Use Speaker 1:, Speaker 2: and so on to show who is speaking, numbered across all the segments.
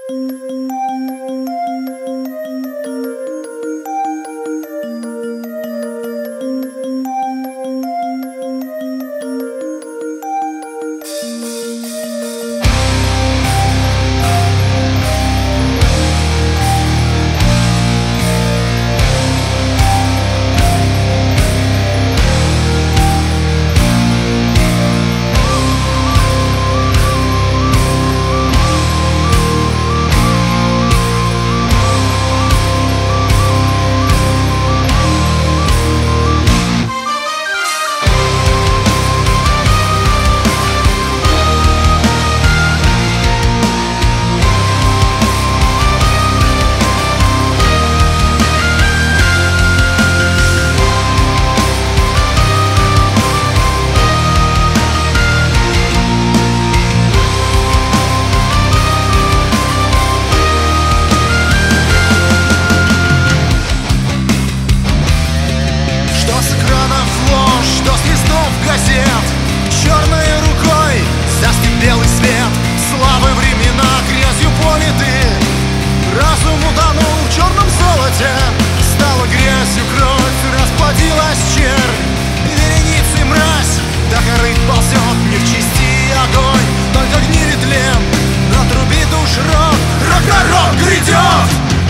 Speaker 1: Черной рукой застыл белый свет. Славы времена грязью политы. Разум утонул в черном золоте. Стала грязью кровь, расплодилась чернь. Вереницы мразь до горы ползет. Не в чести огонь, только гниль и тлен. Но трубит уж рог, рок-н-рок грядет.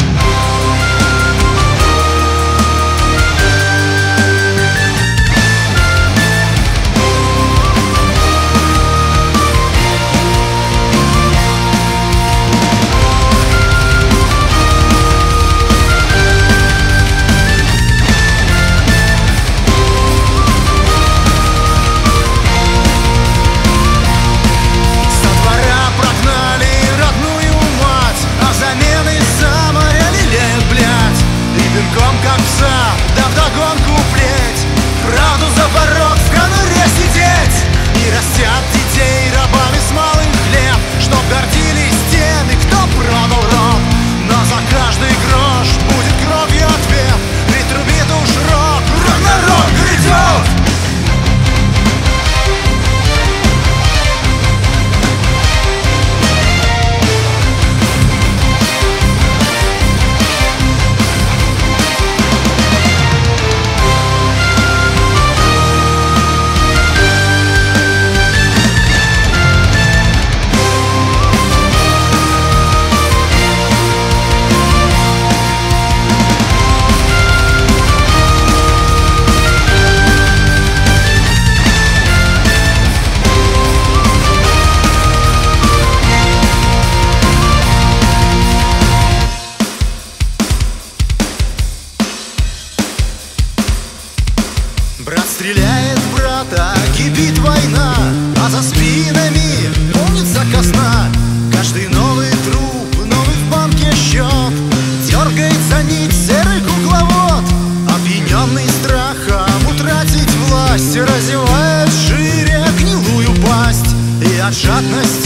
Speaker 1: Как пса, да вдогонку плеть. Правду за порог в конуре сидеть. И растят детей рабами с малых лет, чтоб гордились теми, кто продал род. Но за каждый грош будет кровью ответ. Ведь трубит уж рок, рок-н-рок грядет. Брат стреляет в брата, кипит война, а за спинами помнится казна. Каждый новый труп, новый в банке счет. Дергается нить серый кукловод, опьяненный страхом утратить власть, разевает шире гнилую пасть. И от жадности